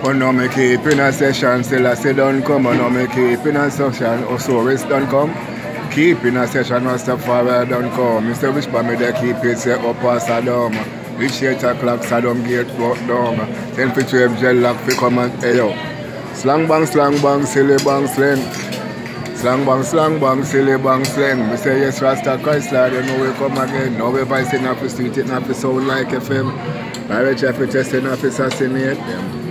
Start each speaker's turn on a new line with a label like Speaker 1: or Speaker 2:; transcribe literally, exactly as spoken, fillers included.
Speaker 1: Oh no, me keep in a session, still I say don't come. Oh no, me keep in a session, Osiris don't come. Keep in a session, Rastafari don't come. Mister Whisper me they keep it, say up past Saddam. Reach eight o'clock, Saddam gate brought down. Then for twelve gel lock, fi come and hey yo. Slang bang, slang bang, silly bang, slang. Slang bang, slang bang, silly bang, slang. We say yes, Rasta Christ, Lord, you know we come again. Now we voice in off the street, it not fi sound like F M. Marriage have to test in off assassinate them.